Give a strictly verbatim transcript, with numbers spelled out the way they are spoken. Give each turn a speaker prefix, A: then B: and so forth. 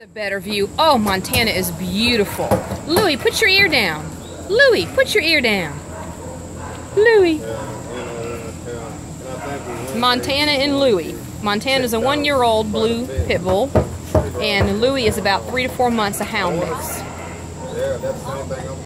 A: A better view. Oh, Montana is beautiful. Lewie, put your ear down. Lewie, put your ear down. Lewie. Montana and Lewie. Montana is a one-year-old blue pit bull, and Lewie is about three to four months a hound mix.